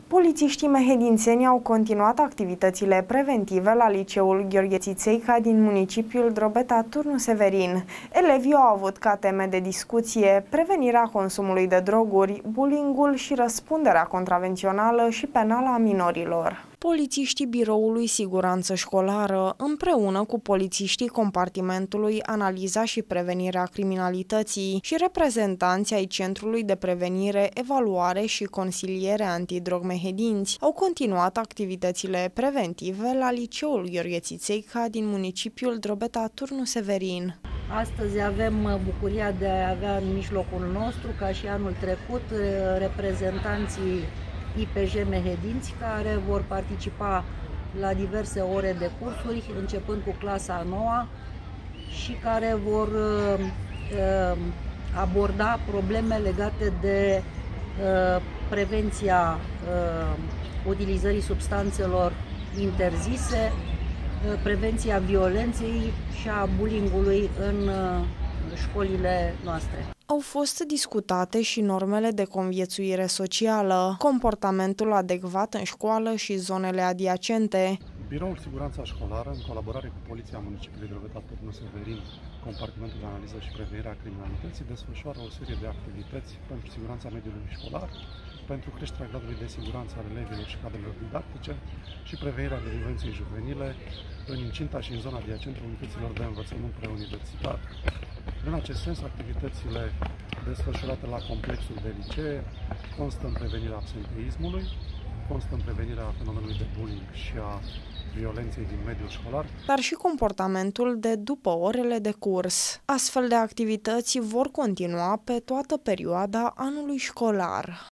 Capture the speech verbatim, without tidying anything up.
Polițiștii mehedințeni au continuat activitățile preventive la liceul Gheorghe Țițeica din municipiul Drobeta Turnu Severin. Elevii au avut ca teme de discuție prevenirea consumului de droguri, bullyingul și răspunderea contravențională și penală a minorilor. Polițiștii Biroului Siguranță Școlară, împreună cu polițiștii compartimentului Analiza și Prevenirea Criminalității și reprezentanții ai Centrului de Prevenire, Evaluare și Consiliere Antidrog Mehedinți, au continuat activitățile preventive la liceul Gheorghe Țițeica din municipiul Drobeta Turnu Severin. Astăzi avem bucuria de a avea în mijlocul nostru, ca și anul trecut, reprezentanții I P J Mehedinți, care vor participa la diverse ore de cursuri, începând cu clasa a noua, și care vor uh, aborda probleme legate de uh, prevenția uh, utilizării substanțelor interzise, uh, prevenția violenței și a bullyingului în uh, școlile noastre. Au fost discutate și normele de conviețuire socială, comportamentul adecvat în școală și zonele adiacente. Biroul Siguranța Școlară, în colaborare cu Poliția Municipiului Drobeta Turnu Severin, Compartimentul de Analiză și Prevenire a Criminalității, desfășoară o serie de activități pentru siguranța mediului școlar, pentru creșterea gradului de siguranță al elevilor și cadrelor didactice și prevenirea delinvenței juvenile în incinta și în zona adiacentă unităților de învățământ preuniversitar. În acest sens, activitățile desfășurate la complexul de licee constă în prevenirea absenteismului, constă în prevenirea fenomenului de bullying și a violenței din mediul școlar, dar și comportamentul de după orele de curs. Astfel de activități vor continua pe toată perioada anului școlar.